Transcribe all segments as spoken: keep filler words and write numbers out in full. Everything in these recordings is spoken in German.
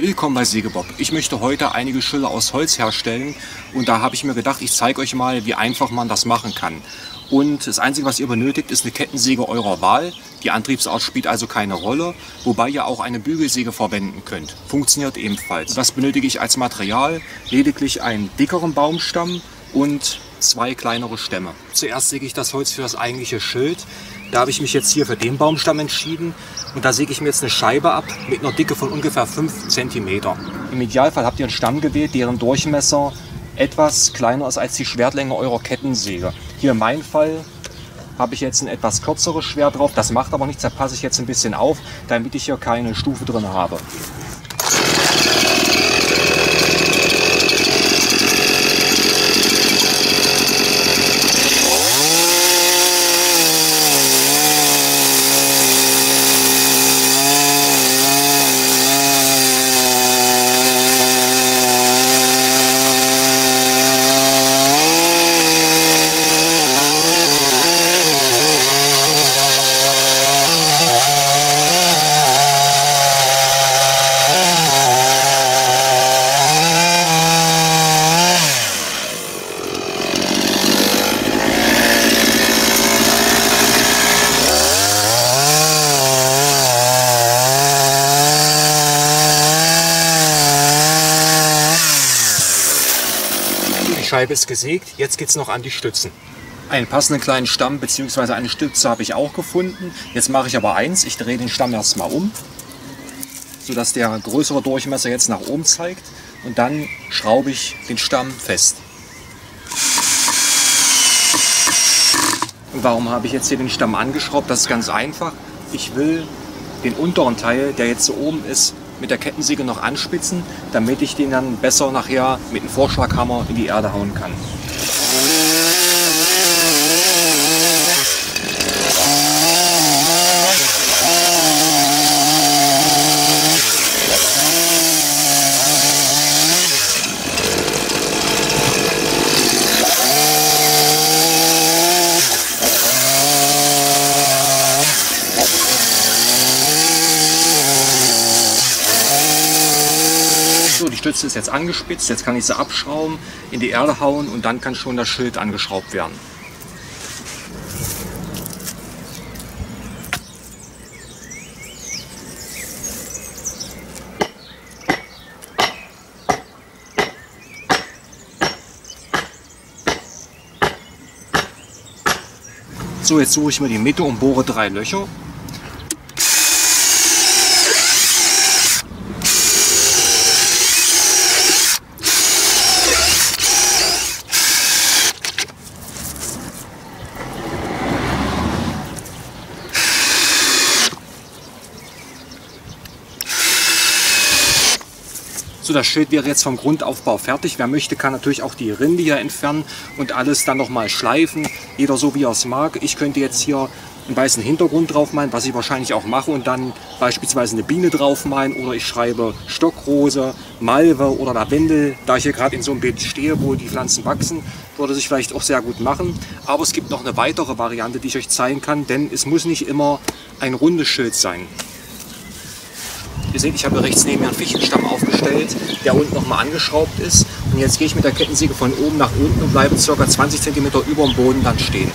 Willkommen bei Sägebob. Ich möchte heute einige Schilder aus Holz herstellen und da habe ich mir gedacht, ich zeige euch mal, wie einfach man das machen kann. Und das Einzige, was ihr benötigt, ist eine Kettensäge eurer Wahl. Die Antriebsart spielt also keine Rolle, wobei ihr auch eine Bügelsäge verwenden könnt. Funktioniert ebenfalls. Was benötige ich als Material? Lediglich einen dickeren Baumstamm und zwei kleinere Stämme. Zuerst säge ich das Holz für das eigentliche Schild. Da habe ich mich jetzt hier für den Baumstamm entschieden und da säge ich mir jetzt eine Scheibe ab mit einer Dicke von ungefähr fünf Zentimeter. Im Idealfall habt ihr einen Stamm gewählt, deren Durchmesser etwas kleiner ist als die Schwertlänge eurer Kettensäge. Hier in meinem Fall habe ich jetzt ein etwas kürzeres Schwert drauf, das macht aber nichts, da passe ich jetzt ein bisschen auf, damit ich hier keine Stufe drin habe. Die Scheibe ist gesägt, jetzt geht es noch an die Stützen. Einen passenden kleinen Stamm bzw. eine Stütze habe ich auch gefunden. Jetzt mache ich aber eins, ich drehe den Stamm erstmal um, sodass der größere Durchmesser jetzt nach oben zeigt und dann schraube ich den Stamm fest. Und warum habe ich jetzt hier den Stamm angeschraubt? Das ist ganz einfach. Ich will den unteren Teil, der jetzt so oben ist, mit der Kettensäge noch anspitzen, damit ich den dann besser nachher mit dem Vorschlaghammer in die Erde hauen kann. Die Stütze ist jetzt angespitzt, jetzt kann ich sie abschrauben, in die Erde hauen und dann kann schon das Schild angeschraubt werden. So, jetzt suche ich mir die Mitte und bohre drei Löcher. So, das Schild wäre jetzt vom Grundaufbau fertig. Wer möchte, kann natürlich auch die Rinde hier entfernen und alles dann nochmal schleifen. Jeder so, wie er es mag. Ich könnte jetzt hier einen weißen Hintergrund drauf malen, was ich wahrscheinlich auch mache, und dann beispielsweise eine Biene drauf malen oder ich schreibe Stockrose, Malve oder Lavendel. Da ich hier gerade in so einem Beet stehe, wo die Pflanzen wachsen, würde sich vielleicht auch sehr gut machen. Aber es gibt noch eine weitere Variante, die ich euch zeigen kann, denn es muss nicht immer ein rundes Schild sein. Ihr seht, ich habe rechts neben mir einen Fichtenstamm aufgestellt, der unten nochmal angeschraubt ist. Und jetzt gehe ich mit der Kettensäge von oben nach unten und bleibe ca. zwanzig Zentimeter über dem Boden dann stehen.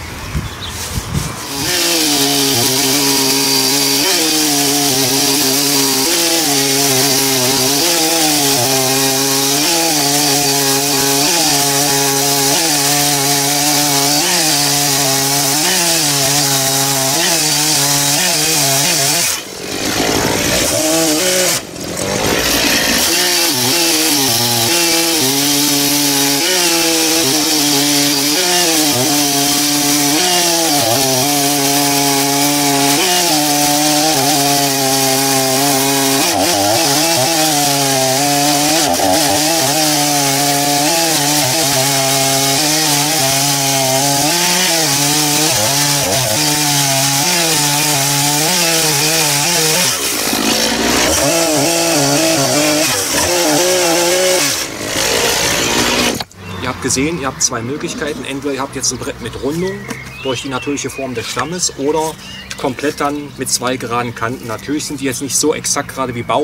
Gesehen, ihr habt zwei Möglichkeiten. Entweder ihr habt jetzt ein Brett mit Rundung durch die natürliche Form des Stammes oder komplett dann mit zwei geraden Kanten. Natürlich sind die jetzt nicht so exakt gerade wie Bauholz,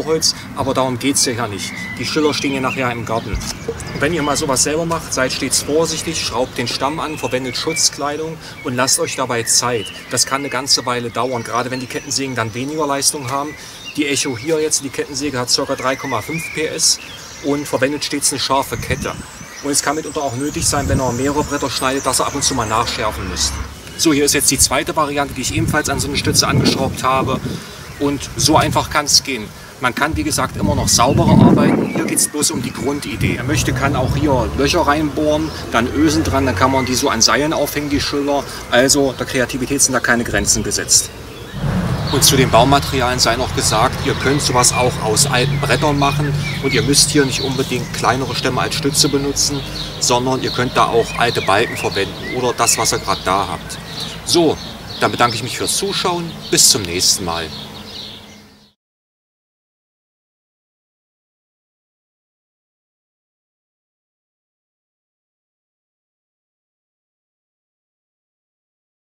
Aber darum geht es ja nicht. Die Schiller stehen ja nachher im Garten. Und wenn ihr mal sowas selber macht, seid stets vorsichtig, schraubt den Stamm an, verwendet Schutzkleidung und lasst euch dabei Zeit. Das kann eine ganze Weile dauern, gerade wenn die Kettensägen dann weniger Leistung haben. Die Echo hier jetzt, die Kettensäge hat ca. drei Komma fünf P S und verwendet stets eine scharfe Kette. Und es kann mitunter auch nötig sein, wenn ihr mehrere Bretter schneidet, dass ihr ab und zu mal nachschärfen müsst. So, hier ist jetzt die zweite Variante, die ich ebenfalls an so eine Stütze angeschraubt habe. Und so einfach kann es gehen. Man kann, wie gesagt, immer noch sauberer arbeiten. Hier geht es bloß um die Grundidee. Wer möchte, kann auch hier Löcher reinbohren, dann Ösen dran, dann kann man die so an Seilen aufhängen, die Schiller. Also der Kreativität sind da keine Grenzen gesetzt. Und zu den Baumaterialien sei noch gesagt, ihr könnt sowas auch aus alten Brettern machen und ihr müsst hier nicht unbedingt kleinere Stämme als Stütze benutzen, sondern ihr könnt da auch alte Balken verwenden oder das, was ihr gerade da habt. So, dann bedanke ich mich fürs Zuschauen. Bis zum nächsten Mal.